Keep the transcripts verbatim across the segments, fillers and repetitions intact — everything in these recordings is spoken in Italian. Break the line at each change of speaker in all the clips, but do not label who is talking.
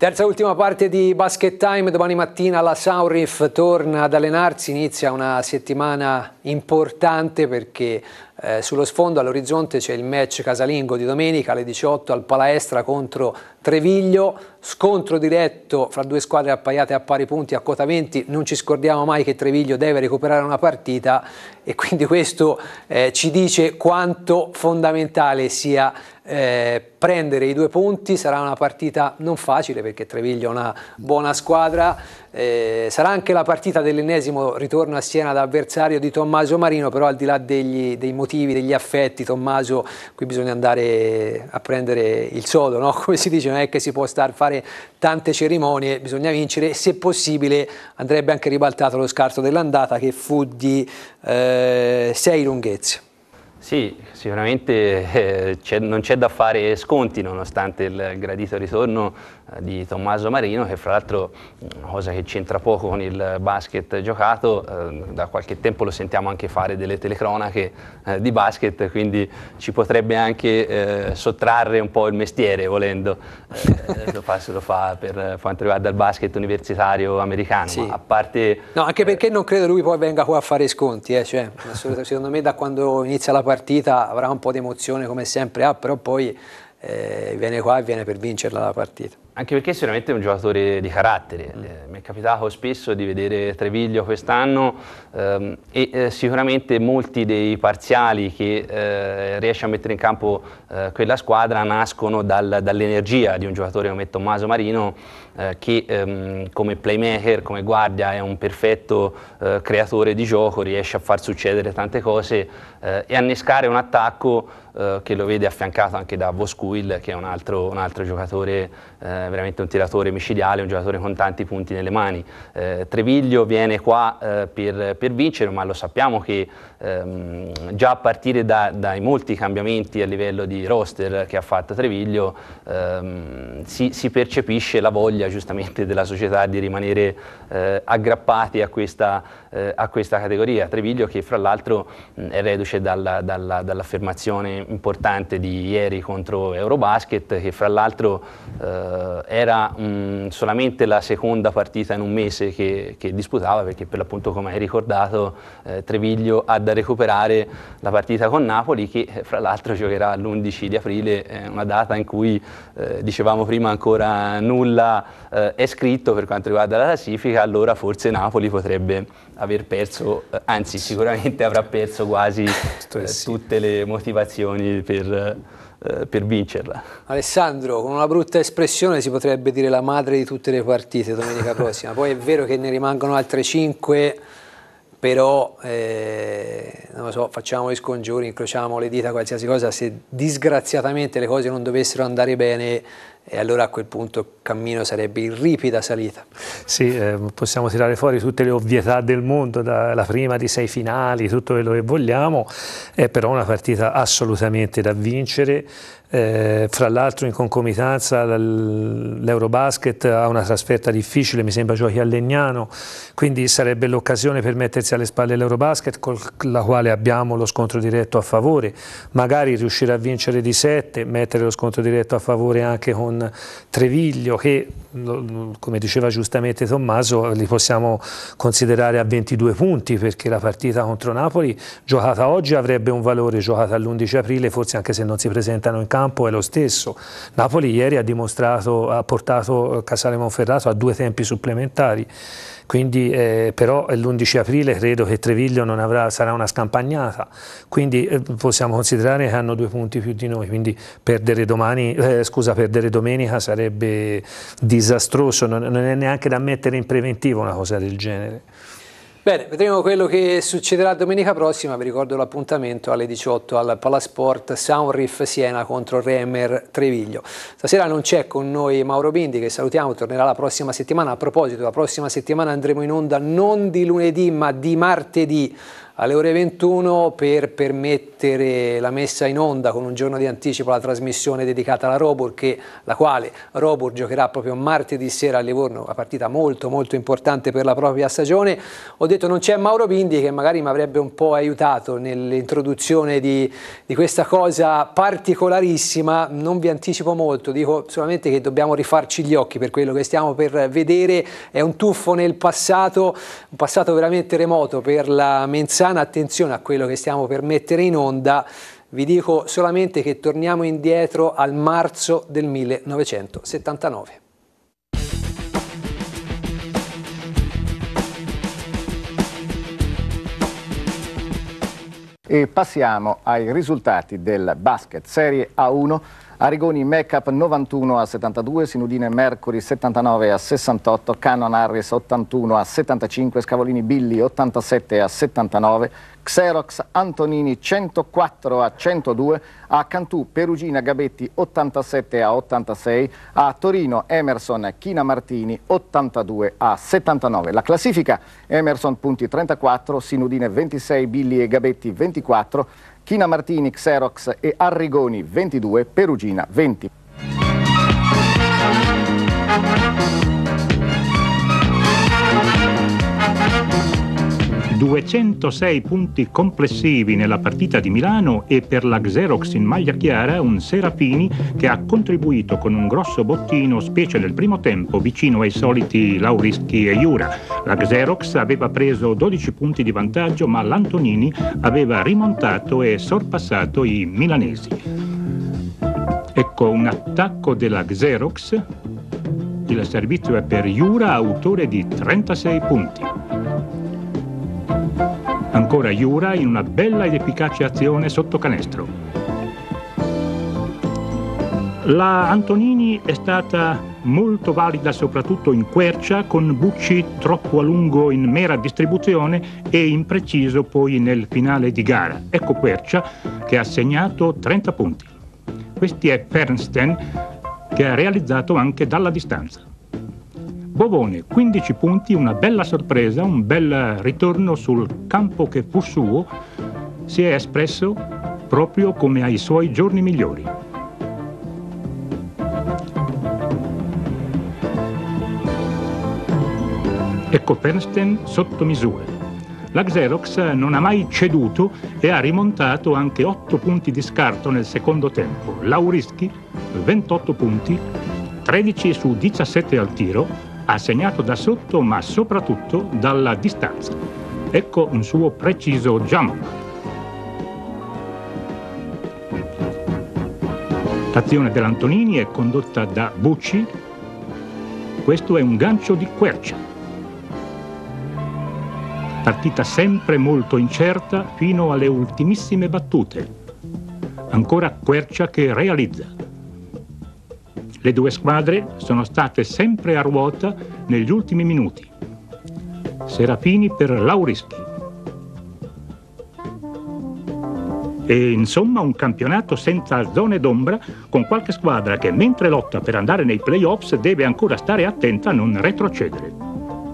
Terza e ultima parte di Basket Time, domani mattina la Saurif torna ad allenarsi, inizia una settimana importante perché eh, sullo sfondo all'orizzonte c'è il match casalingo di domenica alle diciotto al Palaestra contro Treviglio, scontro diretto fra due squadre appaiate a pari punti a quota venti, non ci scordiamo mai che Treviglio deve recuperare una partita e quindi questo eh, ci dice quanto fondamentale sia eh, prendere i due punti. Sarà una partita non facile perché Treviglio è una buona squadra, eh, sarà anche la partita dell'ennesimo ritorno a Siena da avversario di Tommaso Marino, però al di là degli, dei motivi, degli affetti, Tommaso, qui bisogna andare a prendere il sodo, no? Come si dice, non è che si può stare a fare tante cerimonie, bisogna vincere e se possibile andrebbe anche ribaltato lo scarto dell'andata che fu di eh, sei lunghezze.
Sì, sicuramente eh, non c'è da fare sconti nonostante il gradito ritorno eh, di Tommaso Marino, che fra l'altro una cosa che c'entra poco con il basket giocato, eh, da qualche tempo lo sentiamo anche fare delle telecronache eh, di basket, quindi ci potrebbe anche eh, sottrarre un po' il mestiere volendo, eh, lo, fa, lo fa per quanto riguarda il basket universitario americano,
sì.
Ma a parte...
No, anche perché non credo lui poi venga qua a fare sconti, eh, cioè, secondo me da quando inizia la partita avrà un po' di emozione come sempre ha, però poi eh, viene qua e viene per vincerla la partita.
Anche perché sicuramente è un giocatore di carattere, mm. mi è capitato spesso di vedere Treviglio quest'anno ehm, e eh, sicuramente molti dei parziali che eh, riesce a mettere in campo eh, quella squadra nascono dal, dall'energia di un giocatore come Tommaso Marino eh, che ehm, come playmaker, come guardia è un perfetto eh, creatore di gioco, riesce a far succedere tante cose eh, e a innescare un attacco eh, che lo vede affiancato anche da Voskuil, che è un altro, un altro giocatore eh, veramente un tiratore micidiale, un giocatore con tanti punti nelle mani. Eh, Treviglio viene qua eh, per, per vincere, ma lo sappiamo che ehm, già a partire da, dai molti cambiamenti a livello di roster che ha fatto Treviglio ehm, si, si percepisce la voglia giustamente della società di rimanere eh, aggrappati a questa, eh, a questa categoria. Treviglio che fra l'altro è reduce dalla, dalla, dall'affermazione importante di ieri contro Eurobasket, che fra l'altro eh, era mh, solamente la seconda partita in un mese che, che disputava, perché per l'appunto, come hai ricordato, eh, Treviglio ha da recuperare la partita con Napoli, che eh, fra l'altro giocherà l'undici di aprile, eh, una data in cui eh, dicevamo prima ancora nulla eh, è scritto per quanto riguarda la classifica. Allora forse Napoli potrebbe aver perso, eh, anzi sicuramente avrà perso quasi eh, tutte le motivazioni per... per vincerla.
Alessandro, con una brutta espressione si potrebbe dire la madre di tutte le partite domenica prossima, poi è vero che ne rimangono altre cinque, però eh, non lo so, facciamo gli scongiuri, incrociamo le dita, qualsiasi cosa, se disgraziatamente le cose non dovessero andare bene, e allora a quel punto il cammino sarebbe in ripida salita.
Sì, eh, possiamo tirare fuori tutte le ovvietà del mondo, dalla prima di sei finali, tutto quello che vogliamo, è però una partita assolutamente da vincere. Eh, fra l'altro in concomitanza l'Eurobasket ha una trasferta difficile, mi sembra giochi a Legnano, quindi sarebbe l'occasione per mettersi alle spalle l'Eurobasket, con la quale abbiamo lo scontro diretto a favore, magari riuscire a vincere di sette, mettere lo scontro diretto a favore anche con Treviglio, che come diceva giustamente Tommaso li possiamo considerare a ventidue punti, perché la partita contro Napoli giocata oggi avrebbe un valore, giocata all'undici aprile forse anche se non si presentano in campo è lo stesso. Napoli ieri ha dimostrato, ha portato Casale Monferrato a due tempi supplementari, quindi eh, però l'undici aprile credo che Treviglio non avrà, sarà una scampagnata, quindi eh, possiamo considerare che hanno due punti più di noi, quindi perdere domani, eh, scusa, perdere domenica sarebbe disastroso, non, non è neanche da mettere in preventivo una cosa del genere.
Bene, vedremo quello che succederà domenica prossima. Vi ricordo l'appuntamento alle diciotto al Palasport, Saurif Siena contro Remer Treviglio. Stasera non c'è con noi Mauro Bindi, che salutiamo, tornerà la prossima settimana. A proposito, la prossima settimana andremo in onda non di lunedì ma di martedì alle ore ventuno per permettere la messa in onda con un giorno di anticipo la trasmissione dedicata alla Robur, che, la quale Robur giocherà proprio martedì sera a Livorno, una partita molto molto importante per la propria stagione. Ho detto non c'è Mauro Bindi, che magari mi avrebbe un po' aiutato nell'introduzione di, di questa cosa particolarissima. Non vi anticipo molto, dico solamente che dobbiamo rifarci gli occhi per quello che stiamo per vedere. È un tuffo nel passato, un passato veramente remoto per la Menzana. Attenzione a quello che stiamo per mettere in onda. Vi dico solamente che torniamo indietro al marzo del millenovecentosettantanove.
E passiamo ai risultati del basket Serie A uno. Arigoni Make-up novantuno a settantadue, Sinudine Mercury settantanove a sessantotto, Cannon Harris ottantuno a settantacinque, Scavolini Billi ottantasette a settantanove, Xerox Antonini centoquattro a centodue, a Cantù Perugina Gabetti ottantasette a ottantasei, a Torino Emerson China Martini ottantadue a settantanove. La classifica: Emerson punti trentaquattro, Sinudine ventisei, Billi e Gabetti ventiquattro, China Martini, Xerox e Arrigoni ventidue, Perugina venti.
duecentosei punti complessivi nella partita di Milano, e per la Xerox in maglia chiara un Serafini che ha contribuito con un grosso bottino, specie nel primo tempo, vicino ai soliti Laurischi e Jura. La Xerox aveva preso dodici punti di vantaggio, ma l'Antonini aveva rimontato e sorpassato i milanesi. Ecco un attacco della Xerox. Il servizio è per Jura, autore di trentasei punti. Ancora Jura in una bella ed efficace azione sotto canestro. La Antonini è stata molto valida soprattutto in quercia, con Bucci troppo a lungo in mera distribuzione e impreciso poi nel finale di gara. Ecco quercia che ha segnato trenta punti. Questi è Fernsten, che ha realizzato anche dalla distanza. Bovone, quindici punti, una bella sorpresa, un bel ritorno sul campo che fu suo, si è espresso proprio come ai suoi giorni migliori. Ecco Fernsten sotto misura. La Xerox non ha mai ceduto e ha rimontato anche otto punti di scarto nel secondo tempo. Laurischi, ventotto punti, tredici su diciassette al tiro, ha segnato da sotto ma soprattutto dalla distanza. Ecco un suo preciso jump. L'azione dell'Antonini è condotta da Bucci. Questo è un gancio di quercia. Partita sempre molto incerta fino alle ultimissime battute. Ancora quercia che realizza. Le due squadre sono state sempre a ruota negli ultimi minuti. Serafini per Laurischi. E insomma un campionato senza zone d'ombra, con qualche squadra che mentre lotta per andare nei play-offs deve ancora stare attenta a non retrocedere.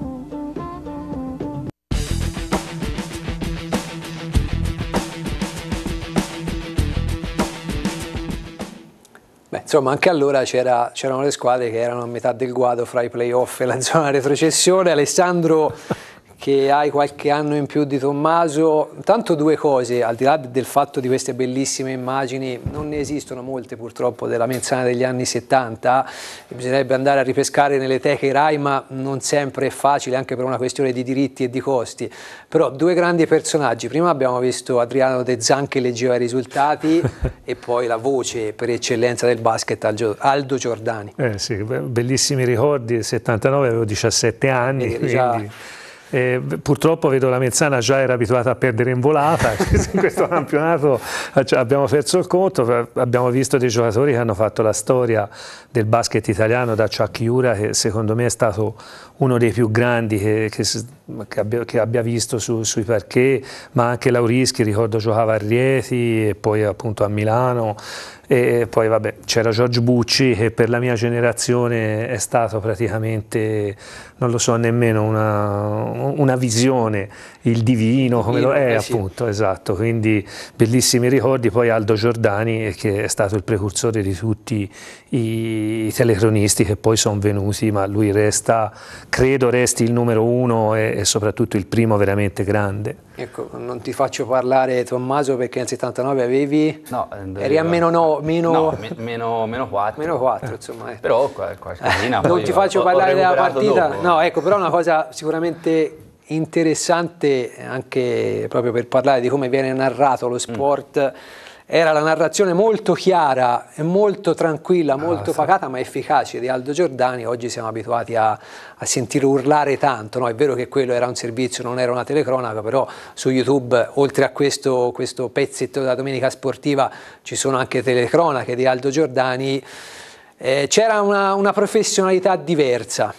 Beh, insomma, anche allora c'erano le squadre che erano a metà del guado fra i playoff e la zona retrocessione. Alessandro, che hai qualche anno in più di Tommaso, intanto due cose: al di là del fatto di queste bellissime immagini, non ne esistono molte purtroppo della Menzana degli anni settanta, bisognerebbe andare a ripescare nelle teche Rai, ma non sempre è facile, anche per una questione di diritti e di costi. Però due grandi personaggi: prima abbiamo visto Adriano De Zan che leggeva i risultati e poi la voce per eccellenza del basket, Aldo Giordani.
Eh sì, bellissimi ricordi. settantanove, avevo diciassette anni, quindi... già... Eh, purtroppo vedo la Menzana già era abituata a perdere in volata. In questo campionato abbiamo perso il conto. Abbiamo visto dei giocatori che hanno fatto la storia del basket italiano, da Chuck Jura, che secondo me è stato uno dei più grandi che, che, che, abbia, che abbia visto su, sui parquet, ma anche Laurischi, ricordo giocava a Rieti e poi appunto a Milano. E poi vabbè, c'era George Bucci, che per la mia generazione è stato praticamente, non lo so nemmeno, una, una visione, il divino, come lo è, appunto, esatto, quindi bellissimi ricordi. Poi Aldo Giordani, che è stato il precursore di tutti i telecronisti che poi sono venuti, ma lui resta, credo resti il numero uno e, e soprattutto il primo veramente grande.
Ecco, non ti faccio parlare, Tommaso, perché nel settantanove avevi,
no,
eri a meno, no, meno,
no, me, meno, meno quattro,
meno quattro insomma, eh.
Però qualcosina
non ti faccio
ho,
parlare
ho
della partita,
dopo.
no, ecco, però una cosa sicuramente interessante anche proprio per parlare di come viene narrato lo sport, mm. era la narrazione molto chiara e molto tranquilla, molto ah, pacata sì. ma efficace di Aldo Giordani. Oggi siamo abituati a, a sentire urlare tanto, no? È vero che quello era un servizio, non era una telecronaca, però su YouTube, oltre a questo, questo pezzetto della Domenica Sportiva, ci sono anche telecronache di Aldo Giordani. Eh, c'era una, una professionalità diversa.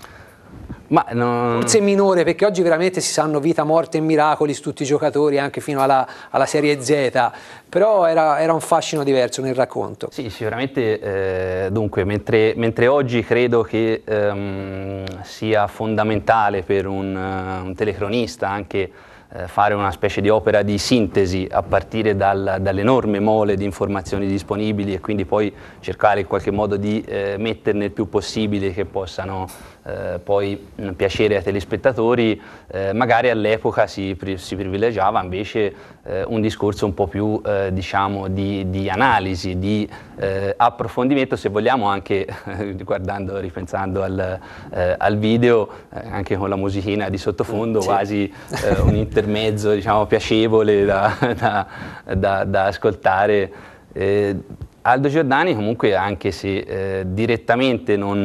Ma non...
Forse minore, perché oggi veramente si sanno vita, morte e miracoli su tutti i giocatori, anche fino alla, alla Serie Z, però era, era un fascino diverso nel racconto.
Sì, sicuramente, eh, dunque, mentre, mentre oggi credo che ehm, sia fondamentale per un, un telecronista anche eh, fare una specie di opera di sintesi a partire dal, dall'enorme mole di informazioni disponibili e quindi poi cercare in qualche modo di eh, metterne il più possibile che possano Eh, poi mh, piacere ai telespettatori, eh, magari all'epoca si, pri si privilegiava invece eh, un discorso un po' più eh, diciamo di, di analisi, di eh, approfondimento, se vogliamo anche eh, guardando, ripensando al, eh, al video, eh, anche con la musichina di sottofondo, sì. quasi eh, un intermezzo diciamo piacevole da, da, da, da ascoltare. Eh, Aldo Giordani comunque, anche se eh, direttamente non,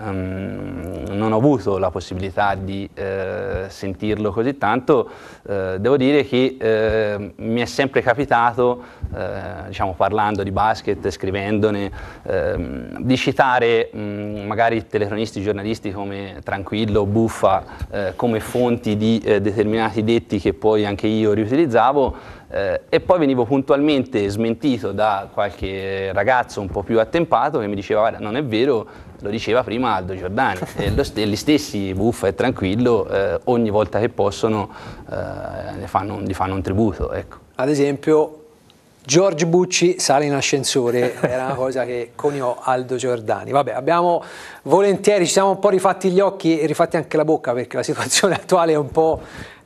um, non ho avuto la possibilità di eh, sentirlo così tanto, eh, devo dire che eh, mi è sempre capitato, eh, diciamo parlando di basket, scrivendone, eh, di citare mh, magari telecronisti, giornalisti come Tranquillo, Buffa, eh, come fonti di eh, determinati detti che poi anche io riutilizzavo. Eh, e poi venivo puntualmente smentito da qualche ragazzo un po' più attempato che mi diceva guarda, non è vero, lo diceva prima Aldo Giordani. E lo st gli stessi Buffa e Tranquillo eh, ogni volta che possono eh, gli, fanno, gli fanno un tributo, ecco.
Ad esempio George Bucci sale in ascensore, era una cosa che coniò Aldo Giordani. Vabbè, abbiamo volentieri, ci siamo un po' rifatti gli occhi e rifatti anche la bocca, perché la situazione attuale è un po'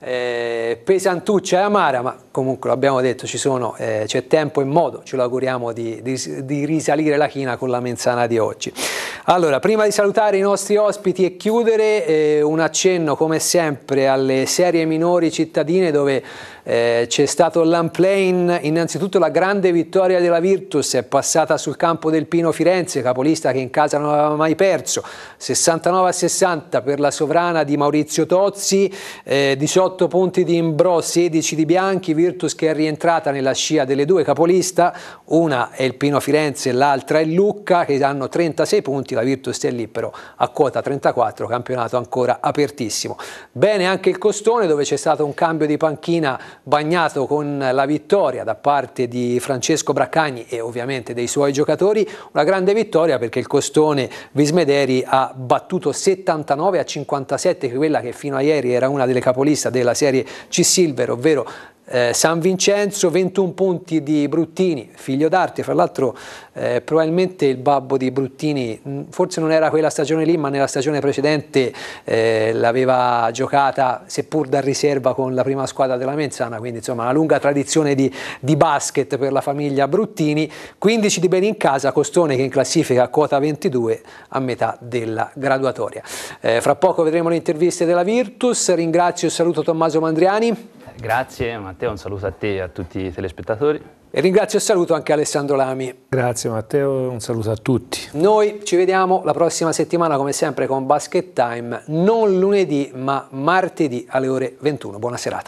eh, pesantuccia e amara, ma comunque l'abbiamo detto, ci sono, eh, c'è tempo e modo, ce lo auguriamo di, di, di risalire la china con la Menzana di oggi. Allora, prima di salutare i nostri ospiti e chiudere, eh, un accenno come sempre alle serie minori cittadine, dove eh, c'è stato l'Unplane. Innanzitutto la grande vittoria della Virtus, è passata sul campo del Pino Firenze, capolista che in casa non aveva mai perso, sessantanove a sessanta per la sovrana di Maurizio Tozzi, eh, diciotto punti di Imbrò, sedici di Bianchi. Virtus che è rientrata nella scia delle due capolista, una è il Pino Firenze e l'altra è il Lucca, che hanno trentasei punti, la Virtus è lì però a quota trentaquattro, campionato ancora apertissimo. Bene anche il Costone, dove c'è stato un cambio di panchina bagnato con la vittoria da parte di Francesco Braccagni e ovviamente dei suoi giocatori, una grande vittoria perché il Costone Vismederi ha battuto settantanove a cinquantasette quella che fino a ieri era una delle capoliste della serie C-Silver, ovvero Eh, San Vincenzo. ventuno punti di Bruttini, figlio d'arte, fra l'altro eh, probabilmente il babbo di Bruttini, mh, forse non era quella stagione lì, ma nella stagione precedente eh, l'aveva giocata seppur da riserva con la prima squadra della Menzana, quindi insomma una lunga tradizione di, di basket per la famiglia Bruttini. quindici di bene in casa, Costone che in classifica a quota ventidue a metà della graduatoria. Eh, fra poco vedremo le interviste della Virtus, ringrazio e saluto Tommaso Mandriani.
Grazie Matteo, un saluto a te e a tutti i telespettatori.
E ringrazio e saluto anche Alessandro Lami.
Grazie Matteo, un saluto a tutti.
Noi ci vediamo la prossima settimana come sempre con Basket Time, non lunedì ma martedì alle ore ventuno. Buona serata.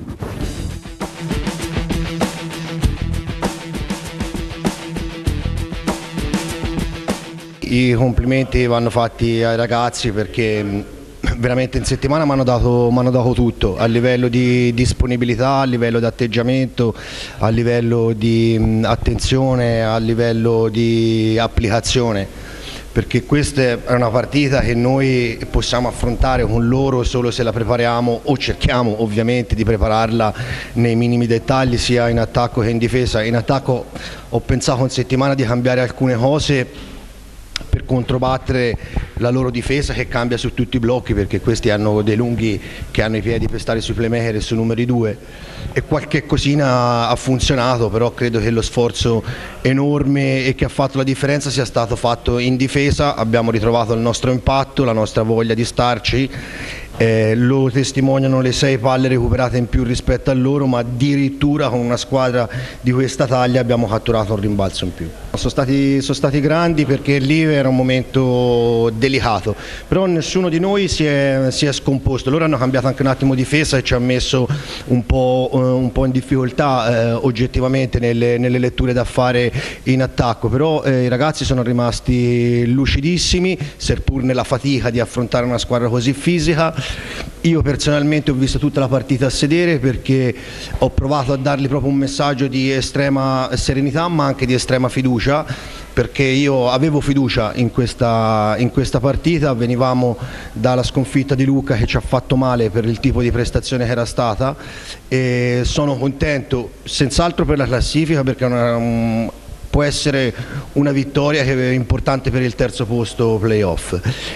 I complimenti vanno fatti ai ragazzi perché veramente in settimana mi hanno dato, m'hanno dato tutto, a livello di disponibilità, a livello di atteggiamento, a livello di attenzione, a livello di applicazione. perché questa è una partita che noi possiamo affrontare con loro solo se la prepariamo, o cerchiamo ovviamente di prepararla nei minimi dettagli sia in attacco che in difesa. In attacco ho pensato in settimana di cambiare alcune cose per controbattere la loro difesa che cambia su tutti i blocchi, perché questi hanno dei lunghi che hanno i piedi per stare sui playmaker e sui numeri due, e qualche cosina ha funzionato, però credo che lo sforzo enorme e che ha fatto la differenza sia stato fatto in difesa. Abbiamo ritrovato il nostro impatto, la nostra voglia di starci. Eh, lo testimoniano le sei palle recuperate in più rispetto a loro, ma addirittura con una squadra di questa taglia abbiamo catturato un rimbalzo in più. Sono stati, sono stati grandi, perché lì era un momento delicato, però nessuno di noi si è, si è scomposto. Loro hanno cambiato anche un attimo difesa e ci ha messo un po', un po' in difficoltà eh, oggettivamente nelle, nelle letture da fare in attacco, però eh, i ragazzi sono rimasti lucidissimi, seppur nella fatica di affrontare una squadra così fisica. Io personalmente ho visto tutta la partita a sedere, perché ho provato a dargli proprio un messaggio di estrema serenità ma anche di estrema fiducia, perché io avevo fiducia in questa, in questa partita. Venivamo dalla sconfitta di Lucca che ci ha fatto male per il tipo di prestazione che era stata, e sono contento senz'altro per la classifica, perché è una, un, può essere una vittoria che è importante per il terzo posto playoff.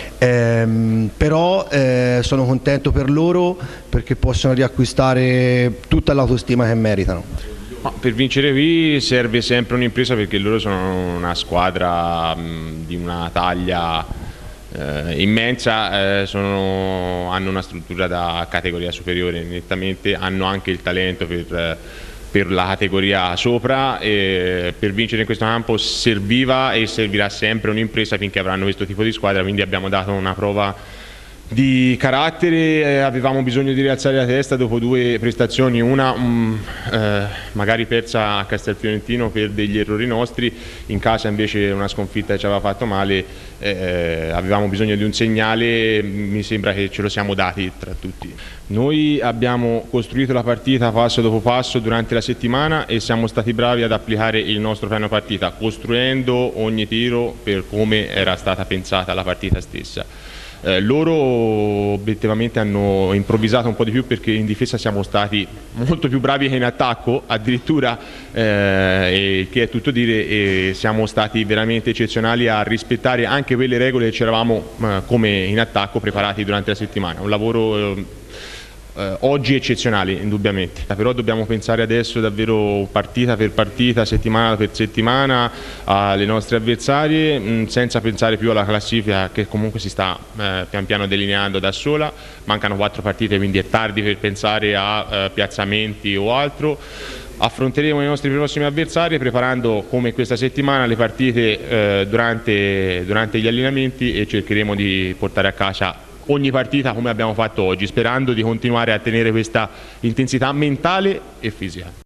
Ehm, però eh, sono contento per loro, perché possono riacquistare tutta l'autostima che meritano.
Ma per vincere qui serve sempre un'impresa, perché loro sono una squadra mh, di una taglia eh, immensa, eh, sono, hanno una struttura da categoria superiore nettamente, hanno anche il talento per... Eh, per la categoria sopra, e per vincere in questo campo serviva e servirà sempre un'impresa finché avranno questo tipo di squadra, quindi abbiamo dato una prova di carattere. Eh, avevamo bisogno di rialzare la testa dopo due prestazioni, una um, eh, magari persa a Castelfiorentino per degli errori nostri, in casa invece una sconfitta che ci aveva fatto male. Eh, avevamo bisogno di un segnale, mi sembra che ce lo siamo dati tra tutti. Noi abbiamo costruito la partita passo dopo passo durante la settimana e siamo stati bravi ad applicare il nostro piano partita, costruendo ogni tiro per come era stata pensata la partita stessa. Eh, loro obiettivamente hanno improvvisato un po' di più, perché in difesa siamo stati molto più bravi che in attacco addirittura, eh, e che è tutto dire, e siamo stati veramente eccezionali a rispettare anche quelle regole che ci eravamo eh, come in attacco preparati durante la settimana. Un lavoro eh, Eh, oggi eccezionali indubbiamente, però dobbiamo pensare adesso davvero partita per partita, settimana per settimana alle nostre avversarie, mh, senza pensare più alla classifica che comunque si sta eh, pian piano delineando da sola. Mancano quattro partite, quindi è tardi per pensare a eh, piazzamenti o altro. Affronteremo i nostri prossimi avversari preparando come questa settimana le partite eh, durante, durante gli allenamenti, e cercheremo di portare a casa ogni partita come abbiamo fatto oggi, sperando di continuare a tenere questa intensità mentale e fisica.